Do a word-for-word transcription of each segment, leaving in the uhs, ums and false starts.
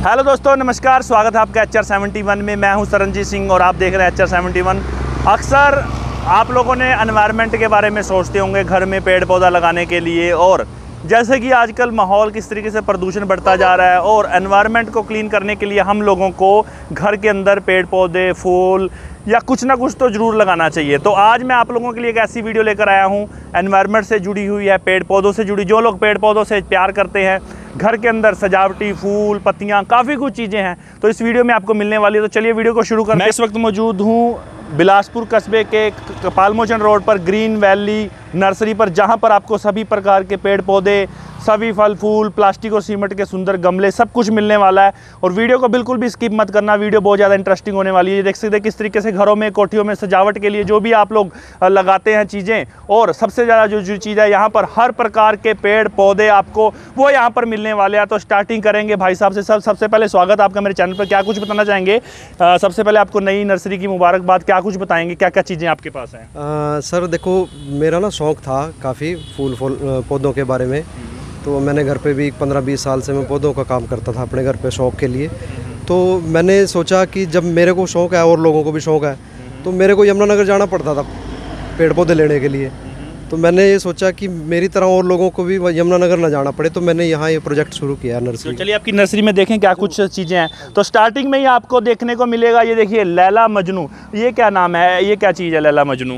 Hello दोस्तों, नमस्कार। स्वागत है आपका एच आर सेवेंटी वन में। मैं हूं सरनजीत सिंह और आप देख रहे हैं एच आर सेवेंटी वन। अक्सर आप लोगों ने एनवायरनमेंट के बारे में सोचते होंगे घर में पेड़ पौधा लगाने के लिए, और जैसे कि आजकल माहौल किस तरीके से प्रदूषण बढ़ता जा रहा है और एनवायरनमेंट को क्लीन करने के लिए हम लोगों को घर के अंदर पेड़ पौधे, फूल या कुछ ना कुछ तो ज़रूर लगाना चाहिए। तो आज मैं आप लोगों के लिए एक ऐसी वीडियो लेकर आया हूँ, एनवायरनमेंट से जुड़ी हुई है, पेड़ पौधों से जुड़ी। जो लोग पेड़ पौधों से प्यार करते हैं, घर के अंदर सजावटी फूल, पत्तियाँ, काफ़ी कुछ चीज़ें हैं, तो इस वीडियो में आपको मिलने वाली है। तो चलिए वीडियो को शुरू करते हैं। मैं इस वक्त मौजूद हूँ बिलासपुर कस्बे के कपालमोचन रोड पर ग्रीन वैली नर्सरी पर, जहाँ पर आपको सभी प्रकार के पेड़ पौधे, सभी फल फूल, प्लास्टिक और सीमेंट के सुंदर गमले, सब कुछ मिलने वाला है। और वीडियो को बिल्कुल भी स्किप मत करना, वीडियो बहुत ज़्यादा इंटरेस्टिंग होने वाली है। ये देख सकते हैं किस तरीके से घरों में, कोठियों में सजावट के लिए जो भी आप लोग लगाते हैं चीज़ें, और सबसे ज़्यादा जो जो चीज़ है यहाँ पर हर प्रकार के पेड़ पौधे आपको वो यहाँ पर मिलने वाले हैं। तो स्टार्टिंग करेंगे भाई साहब से। सब सबसे पहले स्वागत आपका मेरे चैनल पर। क्या कुछ बताना चाहेंगे? आ, सबसे पहले आपको नई नर्सरी की मुबारकबाद। क्या कुछ बताएंगे, क्या क्या चीज़ें आपके पास हैं? आ, सर देखो, मेरा ना शौक़ था काफ़ी फूल फूल पौधों के बारे में। तो मैंने घर पे भी पंद्रह बीस साल से मैं पौधों का काम करता था अपने घर पे शौक़ के लिए। तो मैंने सोचा कि जब मेरे को शौक़ है और लोगों को भी शौक़ है, तो मेरे को यमुनानगर जाना पड़ता था पेड़ पौधे लेने के लिए। तो मैंने ये सोचा कि मेरी तरह और लोगों को भी यमुनानगर ना जाना पड़े, तो मैंने यहाँ ये प्रोजेक्ट शुरू किया नर्सरी। तो चलिए आपकी नर्सरी में देखें क्या कुछ चीज़ें हैं। तो स्टार्टिंग में ही आपको देखने को मिलेगा, ये देखिए लैला मजनू। ये क्या नाम है, ये क्या चीज़ है लैला मजनू?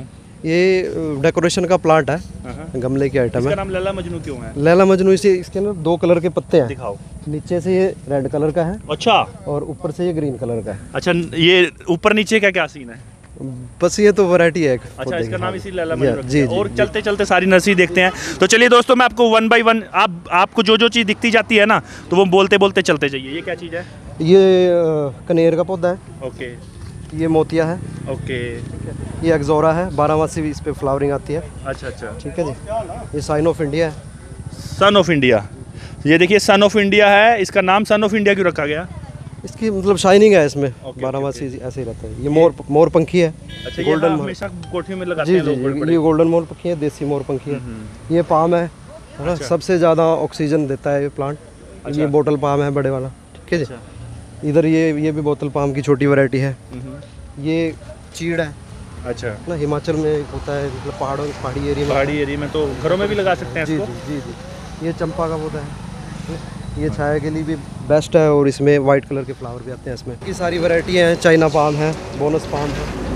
ये डेकोरेशन का प्लांट है, गमले की आइटम है। इसका नाम लैला मजनू क्यों है? लैला मजनू इसे इसके अंदर दो कलर के पत्ते हैं। दिखाओ। नीचे से ये रेड कलर का है, अच्छा, और ऊपर से ये ग्रीन कलर का है। अच्छा, ये ऊपर नीचे का क्या सीन है? बस ये तो वैरायटी है। अच्छा, इसका नाम इसी लैला मजनू रखा जी, है। जी, और जी। चलते चलते सारी नर्सरी देखते हैं। तो चलिए दोस्तों, मैं आपको वन बाय वन, आप आपको जो जो चीज़ दिखती जाती है ना, तो वो बोलते बोलते चलते जाइए। ये क्या चीज़ है? ये कनेर का पौधा है। ओके, ये मोतिया है। ओके, ये एक्जोरा है, बारहमासी इस पे फ्लावरिंग आती है। अच्छा अच्छा, ठीक है जी। ये साइन ऑफ इंडिया है। Sun of India. ये देखिए सन ऑफ इंडिया है। इसका नाम सन ऑफ इंडिया क्यों रखा गया? इसकी मतलब शाइनिंग है इसमें, okay, बारहमासी ऐसे ही रहता है। ये मोर मोर पंखी है। अच्छा, ये गोल्डन हमेशा कोठियों में लगाते जी हैं जी लोग। जी, ये गोल्डन मोर पंखी है, देसी मोर पंखी है। ये पाम है, है ना? सबसे ज़्यादा ऑक्सीजन देता है ये प्लांट। ये बोतल पाम है बड़े वाला, ठीक है जी। इधर ये ये भी बोतल पाम की छोटी वैरायटी है। ये चीड़ है। अच्छा ना, हिमाचल में होता है, मतलब पहाड़ों पहाड़ी एरिया में। पहाड़ी एरिया में तो घरों में भी लगा सकते हैं जी इसको। जी जी जी। ये चंपा का पौधा है, ये छाया के लिए भी बेस्ट है, और इसमें वाइट कलर के फ्लावर भी आते हैं इसमें। की सारी वैरायटी हैं। चाइना पाम है, बोनस पाम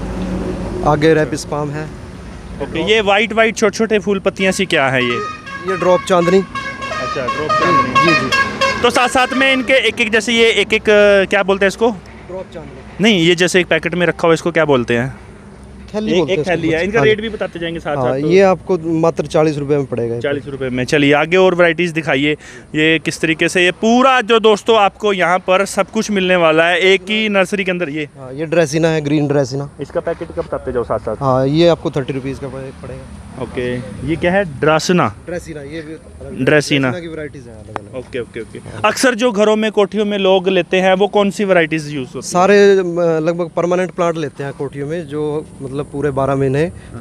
है, आगे रैपिस पाम है। ओके, ये वाइट वाइट छोटे छोटे फूल पत्तियां सी क्या है ये? ये ड्रॉप चांदनी। अच्छा, ड्रॉप चांदनी। जी जी। तो साथ साथ में इनके एक एक, जैसे ये एक एक क्या बोलते हैं इसको? ड्रॉप चांदनी नहीं, ये जैसे एक पैकेट में रखा हुआ, इसको क्या बोलते हैं? थैली एक, बोलते हैं एक थैली है। इनका रेट भी बताते जाएंगे साथ हाँ, साथ। ये आपको मात्र चालीस रुपए में पड़ेगा। चालीस रुपए में। चलिए आगे और वैरायटीज़ दिखाइए। ये किस तरीके से, ये पूरा जो दोस्तों आपको यहाँ पर सब कुछ मिलने वाला है एक ही नर्सरी के अंदर। ये हाँ, ये ड्रेसिना है, ग्रीन ड्रेसिना। इसका पैकेट का बताते जाओ साथ साथ। हाँ, ये आपको थर्टी रुपीज़ का पड़ेगा। ओके, ये क्या है? ड्रासना। ड्रेसिना, ये भी ड्रेसिना की वैरायटीज़ हैं अलग अलग। Okay okay okay. अक्सर जो घरों में, कोठियों में लोग लेते हैं, वो कौन सी वैरायटीज़ यूज़ होती हैं? सारे लगभग परमानेंट प्लांट लेते हैं कोठियों में, जो मतलब पूरे बारह महीने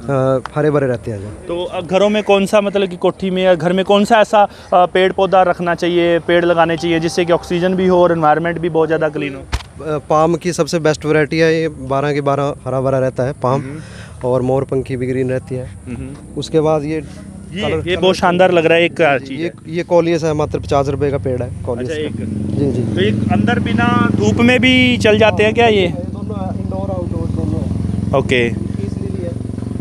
हरे भरे रहते हैं। जो तो घरों में कौन सा, मतलब कि कोठी में या घर में कौन सा ऐसा पेड़ पौधा रखना चाहिए, पेड़ लगाने चाहिए, जिससे कि ऑक्सीजन भी हो और एनवायरनमेंट भी बहुत ज़्यादा क्लीन हो? पाम की सबसे बेस्ट वैरायटी है ये, बारह के बारह हरा भरा रहता है पाम, और मोर पंखी भी ग्रीन रहती है। उसके बाद ये ये ये बहुत शानदार लग रहा है। एक चीज़ ये ये कॉलियस है, मात्र पचास रुपए का पेड़ है कॉलियस। अच्छा, एक जी जी। तो एक अंदर बिना धूप में भी चल जाते हैं क्या ये? दोनों इंडोर आउटडोर दोनों। ओके, पीस लिली है।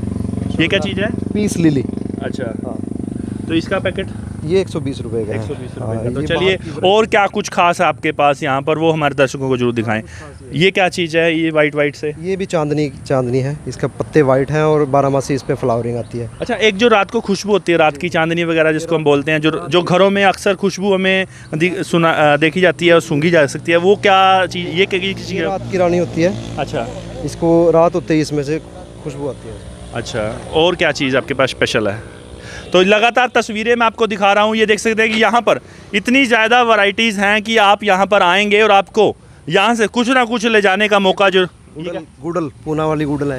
ये क्या चीज़ है? Peace lily. अच्छा, हाँ। तो इसका पैकेट ये एक सौ बीस रुपए का है। एक सौ बीस हाँ, रुपए का। तो ये चलिए, और क्या कुछ खास है आपके पास यहाँ पर, वो हमारे दर्शकों को जरूर दिखाएं। ये क्या चीज़ है, ये वाइट वाइट से? ये भी चांदनी चांदनी है, इसका पत्ते वाइट हैं और बारहमासी इस पे फ्लावरिंग आती है। अच्छा, एक जो रात को खुशबू होती है, रात की चांदनी वगैरह जिसको हम बोलते हैं, जो जो घरों में अक्सर खुशबू हमें सुना देखी जाती है और सूंघी जा सकती है, वो क्या चीज़? ये क्या चीज़? रात की रानी होती है। अच्छा, इसको रात होते ही इसमें से खुशबू आती है। अच्छा, और क्या चीज़ आपके पास स्पेशल है? तो लगातार तस्वीरें मैं आपको दिखा रहा हूँ। ये देख सकते हैं कि यहाँ पर इतनी ज़्यादा वैरायटीज़ हैं कि आप यहाँ पर आएंगे और आपको यहाँ से कुछ ना कुछ ले जाने का मौका जो गुडल, गुडल पूना वाली गुडल है।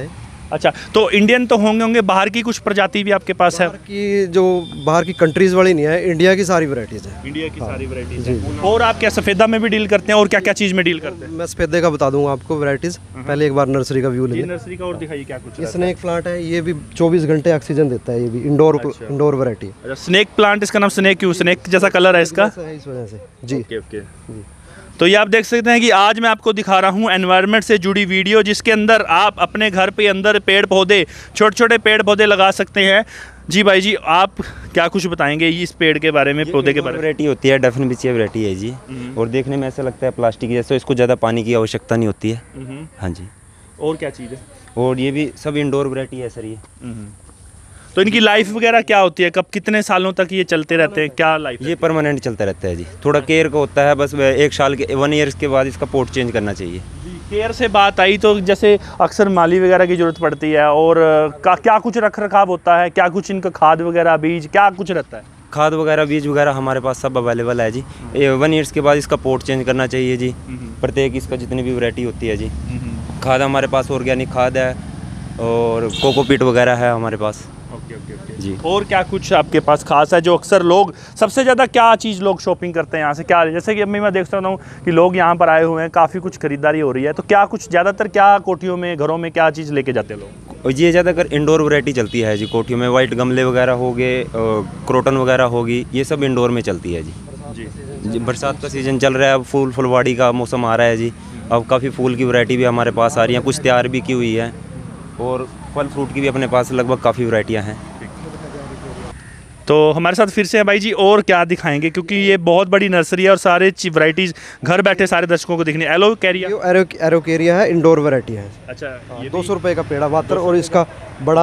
अच्छा, तो इंडियन तो होंगे होंगे बाहर की कुछ प्रजाति भी आपके पास है? बाहर की जो बाहर की कंट्रीज़ वाली नहीं है, इंडिया की सारी वैरायटीज़ है। इंडिया की सारी वैरायटीज है। और आप क्या सफ़ेदा में भी डील करते हैं और क्या क्या चीज़ में डील करते हैं? मैं सफेदे का बता दूंगा आपको वैरायटीज़। पहले एक बार नर्सरी का व्यू ले ये लें। नर्सरी का और दिखाइए क्या कुछ ये है। स्नेक प्लांट है, ये भी चौबीस घंटे ऑक्सीजन देता है। ये भी इंडोर इंडोर वैरायटी अच्छा, स्नेक प्लांट, इसका नाम स्नेक क्यों? स्नेक जैसा कलर है इसका? है इस वजह से जी। Okay okay. तो ये आप देख सकते हैं कि आज मैं आपको दिखा रहा हूँ एनवायरनमेंट से जुड़ी वीडियो, जिसके अंदर आप अपने घर पे अंदर पेड़ पौधे, छोटे छोटे पेड़ पौधे लगा सकते हैं। जी भाई जी, आप क्या कुछ बताएंगे इस पेड़ के बारे में, पौधे के बारे में? वैरायटी होती है, डेफिनेटली वैरायटी है जी। और देखने में ऐसा लगता है प्लास्टिक जैसे, इसको ज़्यादा पानी की आवश्यकता नहीं होती है। हाँ जी। और क्या चीज़ है? और ये भी सब इंडोर वैरायटी है सर ये। तो इनकी लाइफ वगैरह क्या होती है? कब कितने सालों तक ये चलते रहते हैं? क्या लाइफ? ये परमानेंट चलता रहता है जी। थोड़ा केयर का होता है बस, एक साल के वन ईयर्स के बाद इसका पोर्ट चेंज करना चाहिए। केयर से बात आई तो जैसे अक्सर माली वगैरह की ज़रूरत पड़ती है, और का क्या कुछ रख रखाव होता है? क्या कुछ इनका खाद वगैरह, बीज, क्या कुछ रहता है? खाद वगैरह, बीज वगैरह हमारे पास सब अवेलेबल है जी। वन ईयर्स के बाद इसका पोर्ट चेंज करना चाहिए जी। प्रत्येक इसका जितनी भी वैरायटी होती है जी। खाद हमारे पास ऑर्गेनिक खाद है और कोकोपीट वगैरह है हमारे पास। ओके ओके ओके जी। और क्या कुछ आपके पास खास है जो अक्सर लोग, सबसे ज़्यादा क्या चीज़ लोग शॉपिंग करते हैं यहाँ से? क्या, जैसे कि अभी मैं देख सकता हूँ कि लोग यहाँ पर आए हुए हैं, काफ़ी कुछ खरीदारी हो रही है, तो क्या कुछ ज़्यादातर क्या कोठियों में, घरों में क्या चीज़ लेके जाते हैं लोग? और ये ज़्यादातर इंडोर वैरायटी चलती है जी। कोठियों में वाइट गमले वगैरह हो गए, क्रोटन वगैरह होगी, ये सब इंडोर में चलती है जी। जी जी, बरसात का सीज़न चल रहा है, अब फूल फुलवाड़ी का मौसम आ रहा है जी। अब काफ़ी फूल की वैरायटी भी हमारे पास आ रही है, कुछ तैयार भी की हुई है, और फल फ्रूट की भी अपने पास लगभग काफ़ी वैरायटियाँ हैं। तो हमारे साथ फिर से है भाई जी, और क्या दिखाएंगे, क्योंकि ये बहुत बड़ी नर्सरी है और सारे वैराइटीज़ घर बैठे सारे दर्शकों को दिखने। एलो कैरिया, ये एरो एरोकेरिया है, इंडोर वैरायटी है। अच्छा, ये दो सौ रुपये का पेड़ है मात्र, और इसका बड़ा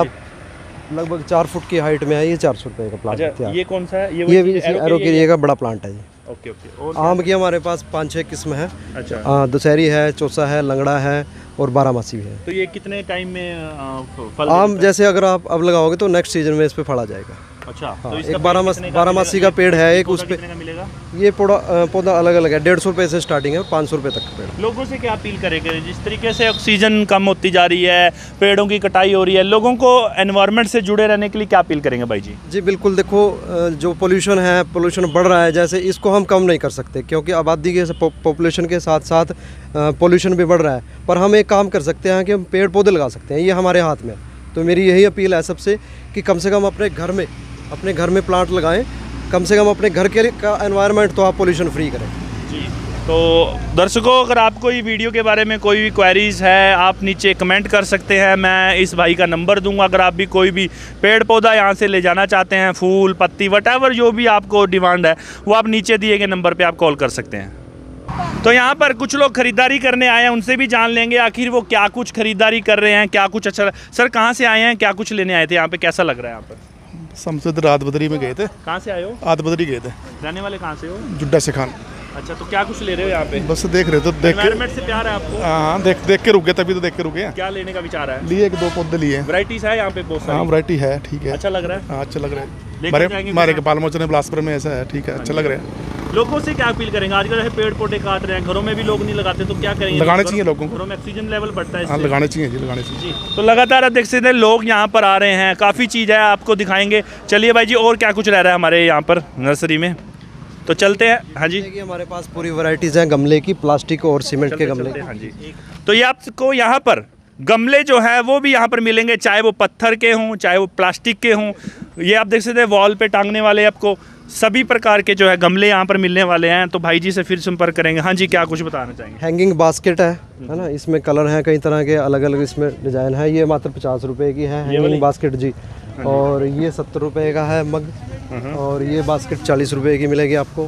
लगभग चार फुट की हाइट में है। ये चार सौ रुपये का प्लांट अच्छा, है। ये कौन सा है? ये भी एरोकेरिया का बड़ा प्लांट है जी। Okay okay. और आम की हमारे पास पाँच छः किस्म है। अच्छा, हाँ, दशहरी है, चौसा है, लंगड़ा है, और बारामासी भी है। तो ये कितने टाइम में आ, फल आम देता है? जैसे अगर आप अब लगाओगे तो नेक्स्ट सीजन में इस पे फल आ जाएगा। अच्छा, हाँ, तो एक इसका बारामास कितने का बारामासी मिलेगा? का पेड़ है एक, उस पौधा पे कितने का मिलेगा? ये पौधा अ, पौधा अलग अलग है। डेढ़ सौ रुपये से स्टार्टिंग है, पाँच सौ रुपये तक का पेड़। लोगों से क्या अपील करेंगे? जिस तरीके से ऑक्सीजन कम होती जा रही है, पेड़ों की कटाई हो रही है, लोगों को एनवायरनमेंट से जुड़े रहने के लिए क्या अपील करेंगे भाई जी? जी बिल्कुल, देखो अ, जो पोल्यूशन है, पोल्यूशन बढ़ रहा है, जैसे इसको हम कम नहीं कर सकते, क्योंकि आबादी के पॉपुलेशन के साथ साथ पोल्यूशन भी बढ़ रहा है। पर हम एक काम कर सकते हैं कि हम पेड़ पौधे लगा सकते हैं, ये हमारे हाथ में है। तो मेरी यही अपील है सबसे कि कम से कम अपने घर में अपने घर में प्लांट लगाएं, कम से कम अपने घर के का एनवायरनमेंट तो आप पोल्यूशन फ्री करें जी। तो दर्शकों, अगर आपको ये वीडियो के बारे में कोई भी क्वेरीज है, आप नीचे कमेंट कर सकते हैं। मैं इस भाई का नंबर दूंगा, अगर आप भी कोई भी पेड़ पौधा यहाँ से ले जाना चाहते हैं, फूल पत्ती वटेवर जो भी आपको डिमांड है, वो आप नीचे दिए गए नंबर पर आप कॉल कर सकते हैं। तो यहाँ पर कुछ लोग खरीदारी करने आए हैं, उनसे भी जान लेंगे आखिर वो क्या कुछ खरीदारी कर रहे हैं, क्या कुछ अच्छा। सर, कहाँ से आए हैं, क्या कुछ लेने आए थे यहाँ पे, कैसा लग रहा है यहाँ पर? हम तो इधर आदबदरी में गए थे। कहाँ से आए हो? आदबदरी गए थे। रहने वाले कहाँ से हो? जुड्डा से खान। अच्छा, तो क्या कुछ ले रहे हो यहाँ पे? बस देख रहे थे, देख के एनवायरनमेंट से प्यार है आपको? हाँ, देख देख के रुक गए, तभी तो देख के रुके हैं। क्या लेने का विचार है? लिए एक दो पौधे लिए। वैरायटीज है यहाँ पे बहुत हाँ, सारी? वैरायटी है, ठीक है। अच्छा लग रहा है? हाँ, अच्छा लग रहा है। लेकर हमारे जाएंगे हमारे फिर? कपाल मोचन बिलासपुर में ऐसा है, ठीक है, अच्छा लग रहा है। लोगों से क्या अपील करेंगे? आजकल है पेड़ पौधे काट रहे हैं, घरों में भी लोग नहीं लगाते, तो क्या करेंगे? लगाने चाहिए लोगों को। घरों में ऑक्सीजन लेवल बढ़ता है हाँ, इससे। लगाने चाहिए जी, लगाने चाहिए। जी, तो लगातार आप देख सकते हैं लोग यहाँ पर आ रहे हैं, काफ़ी चीज़ है, आपको दिखाएंगे। चलिए भाई जी, और क्या कुछ रह रहा है हमारे यहाँ पर नर्सरी में, तो चलते हैं। हाँ जी, कि हमारे पास पूरी वैरायटीज़ हैं गमले की, प्लास्टिक और सीमेंट के गमले। चलते हैं, हाँ जी। तो ये आपको यहाँ पर गमले जो है वो भी यहाँ पर मिलेंगे, चाहे वो पत्थर के हों, चाहे वो प्लास्टिक के हों। ये आप देख सकते हैं वॉल पे टांगने वाले, आपको सभी प्रकार के जो है गमले यहाँ पर मिलने वाले हैं। तो भाई जी से फिर संपर्क करेंगे। हाँ जी, क्या कुछ बताना चाहेंगे? हैंगिंग बास्केट है है ना, इसमें कलर हैं कई तरह के, अलग अलग इसमें डिज़ाइन है। ये मात्र पचास रुपए की है हैंगिंग बास्केट जी। और ये सत्तर रुपए का है मग, और ये बास्केट चालीस रुपए की मिलेगी आपको।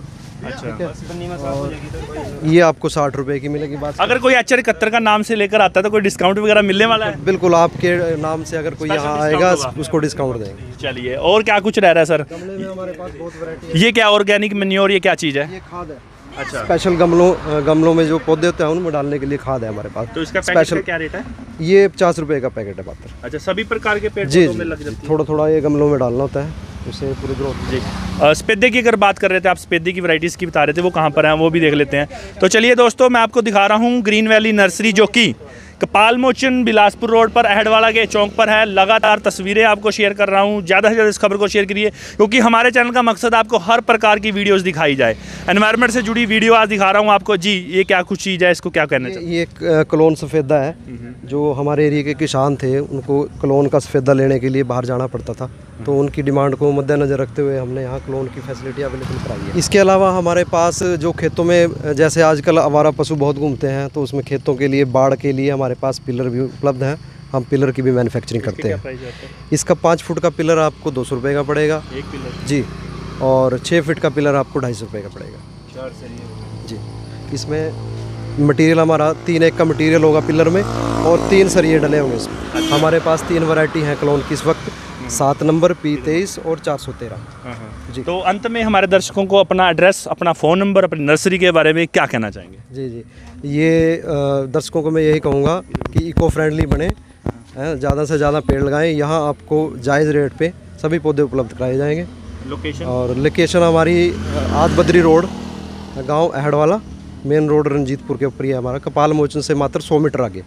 अच्छा, और ये आपको साठ रुपए की मिलेगी बास्केट। अगर कोई एच आर इकहत्तर का नाम से लेकर आता है तो कोई डिस्काउंट वगैरह मिलने वाला है? बिल्कुल, आपके नाम से अगर कोई Special यहाँ discount आएगा होगा। उसको डिस्काउंट देंगे। चलिए, और क्या कुछ रह रहा है सर? गमले में हमारे पास बहुत वैरायटी ये क्या ऑर्गेनिक मैन्योर, ये क्या चीज़ है? है। ये खाद है। अच्छा, स्पेशल गमलों गमलों में जो पौधे होते हैं उनमें डालने के लिए खाद है हमारे पास। तो इसका पैकेट स्पेशल का क्या रेट है? ये पचास रुपए का पैकेट है मात्र। अच्छा, सभी प्रकार के पेड़ जी पौधों में लग जी, जाती है? थोड़ा थोड़ा ये गमलों में डालना होता है, उससे पूरी ग्रोथ। जी, अ, सफेदे की अगर बात कर रहे थे आप, सफेदे की वैरायटीज़ की बता रहे थे, वो कहाँ पर हैं वो भी देख लेते हैं। तो चलिए दोस्तों, मैं आपको दिखा रहा हूँ ग्रीन वैली नर्सरी, जो कि कपाल मोचन बिलासपुर रोड पर अहडवाला के चौक पर है। लगातार तस्वीरें आपको शेयर कर रहा हूँ, ज़्यादा से ज़्यादा इस खबर को शेयर करिए क्योंकि हमारे चैनल का मकसद आपको हर प्रकार की वीडियोस दिखाई जाए। एनवायरनमेंट से जुड़ी वीडियो आज दिखा रहा हूँ आपको। जी ये क्या कुछ चीज़ है, इसको क्या कहना चाहिए? ये एक क्लोन सफ़ेदा है। जो हमारे एरिया के किसान थे उनको क्लोन का सफ़ेदा लेने के लिए बाहर जाना पड़ता था, तो उनकी डिमांड को मद्देनज़र रखते हुए हमने यहाँ क्लोन की फैसिलिटी अवेलेबल कराई है। इसके अलावा हमारे पास जो खेतों में जैसे आजकल आवारा पशु बहुत घूमते हैं, तो उसमें खेतों के लिए बाढ़ के लिए हमारे पास पिलर भी उपलब्ध हैं। हम पिलर की भी मैन्युफैक्चरिंग करते हैं। इसका पाँच फुट का पिलर आपको दो सौ रुपये का पड़ेगा एक पिलर जी, और छः फीट का पिलर आपको ढाई सौ रुपये का पड़ेगा चार सरिये जी। इसमें मटेरियल हमारा तीन एक का मटेरियल होगा पिलर में, और तीन सरिये डले होंगे इसमें। हमारे पास तीन वैरायटी हैं क्लोन की इस वक्त, सात नंबर, पी तेईस और चार सौ तेरह जी। तो अंत में हमारे दर्शकों को अपना एड्रेस, अपना फ़ोन नंबर, अपनी नर्सरी के बारे में क्या कहना चाहेंगे? जी जी ये अ, दर्शकों को मैं यही कहूँगा कि इको फ्रेंडली बने, ज़्यादा से ज़्यादा पेड़ लगाएं। यहाँ आपको जायज़ रेट पे सभी पौधे उपलब्ध कराए जाएंगे। लोकेशन और लोकेशन हमारी आद बद्री रोड, गांव अहडवाला, मेन रोड रंजीतपुर के ऊपर ही है हमारा। कपाल मोचन से मात्र सौ मीटर आगे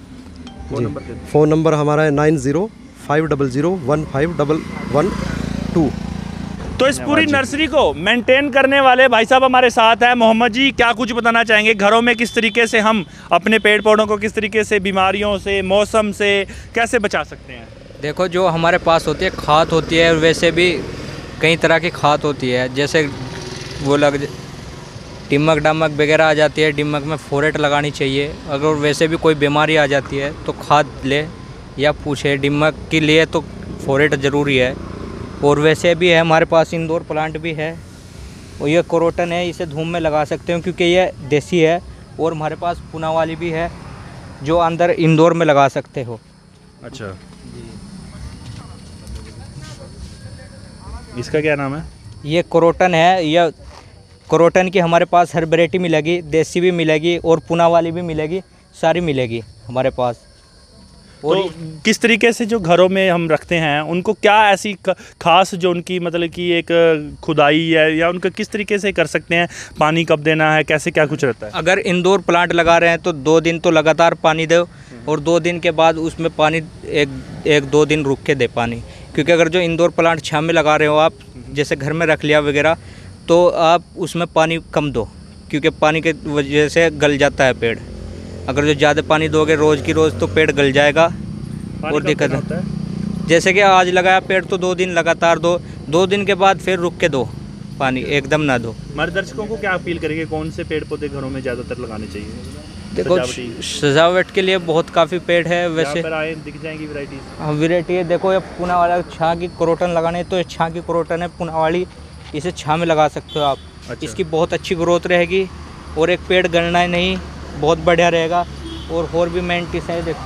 जी। फ़ोन नंबर हमारा है nine zero five double zero one five double one two. तो इस पूरी नर्सरी को मेंटेन करने वाले भाई साहब हमारे साथ हैं। मोहम्मद जी, क्या कुछ बताना चाहेंगे? घरों में किस तरीके से हम अपने पेड़ पौधों को किस तरीके से बीमारियों से, मौसम से कैसे बचा सकते हैं? देखो, जो हमारे पास होती है खाद होती है, वैसे भी कई तरह की खाद होती है। जैसे वो लग डिमक डमक वगैरह आ जाती है, डिमक में फोरेट लगानी चाहिए। अगर वैसे भी कोई बीमारी आ जाती है तो खाद ले या पूछे। डिमक के लिए तो फोरेट ज़रूरी है। और वैसे भी है हमारे पास इंडोर प्लांट भी है, और ये कोरोटन है, इसे धूप में लगा सकते हो क्योंकि ये देसी है। और हमारे पास पुना वाली भी है जो अंदर इंडोर में लगा सकते हो। अच्छा, इसका क्या नाम है? ये कोरोटन है। यह कोरोटन की हमारे पास हर वैरायटी मिलेगी, देसी भी मिलेगी और पुना वाली भी मिलेगी, सारी मिलेगी हमारे पास। और तो किस तरीके से जो घरों में हम रखते हैं उनको क्या ऐसी खास जो उनकी मतलब कि एक खुदाई है या उनका किस तरीके से कर सकते हैं? पानी कब देना है, कैसे क्या कुछ रहता है? अगर इंडोर प्लांट लगा रहे हैं तो दो दिन तो लगातार पानी दो, और दो दिन के बाद उसमें पानी एक एक दो दिन रुक के दे पानी। क्योंकि अगर जो इंडोर प्लांट छाँव में लगा रहे हो आप, जैसे घर में रख लिया वगैरह, तो आप उसमें पानी कम दो क्योंकि पानी के वजह से गल जाता है पेड़। अगर जो ज़्यादा पानी दोगे रोज़ की रोज़ तो पेड़ गल जाएगा और दिक्कत है। जैसे कि आज लगाया पेड़ तो दो दिन लगातार दो, दो दिन के बाद फिर रुक के दो पानी, एकदम ना दो। हमारे दर्शकों को क्या अपील करेंगे, कौन से पेड़ पौधे घरों में ज़्यादातर लगाने चाहिए? देखो, सजावट के लिए बहुत काफ़ी पेड़ है वैसे। पर आए दिख जाएंगी वैरायटी। हाँ, वैरायटी है। देखो, ये पुना वाला छाँ की क्रोटन लगाने तो ये छाँ की क्रोटन है पुना वाली, इसे छाँ में लगा सकते हो आप। अच्छा। इसकी बहुत अच्छी ग्रोथ रहेगी और एक पेड़ गलना ही नहीं, बहुत बढ़िया रहेगा। और और भी मेंटिस है, देखो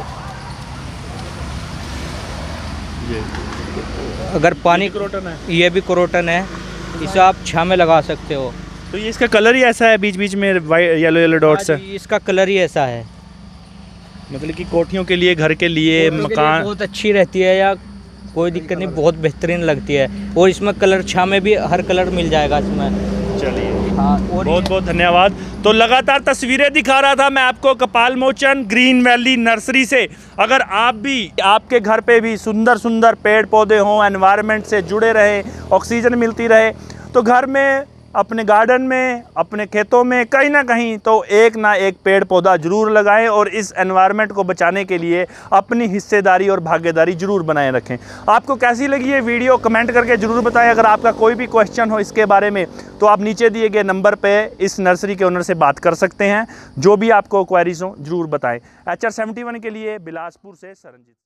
ये अगर पानी क्रोटन है, ये भी क्रोटन है, इसे आप छाँ में लगा सकते हो। तो ये इसका कलर ही ऐसा है, बीच बीच में वाइट येलो येलो डॉट्स है। इसका कलर ही ऐसा है, मतलब कि कोठियों के लिए, घर के लिए, मकान बहुत अच्छी रहती है, या कोई दिक्कत नहीं, बहुत बेहतरीन लगती है। और इसमें कलर छाँ में भी हर कलर मिल जाएगा इसमें। चलिए, हाँ, और बहुत बहुत धन्यवाद। तो लगातार तस्वीरें दिखा रहा था मैं आपको Kapal Mochan green Valley nursery से। अगर आप भी, आपके घर पे भी सुंदर सुंदर पेड़ पौधे हों, एनवायरनमेंट से जुड़े रहे, ऑक्सीजन मिलती रहे, तो घर में, अपने गार्डन में, अपने खेतों में कहीं ना कहीं तो एक ना एक पेड़ पौधा जरूर लगाएं और इस एनवायरनमेंट को बचाने के लिए अपनी हिस्सेदारी और भागीदारी जरूर बनाए रखें। आपको कैसी लगी ये वीडियो कमेंट करके ज़रूर बताएं। अगर आपका कोई भी क्वेश्चन हो इसके बारे में तो आप नीचे दिए गए नंबर पे इस नर्सरी के ओनर से बात कर सकते हैं। जो भी आपको क्वेरीज हो ज़रूर बताएँ। एच आर सेवेंटी वन के लिए बिलासपुर से सरनजीत।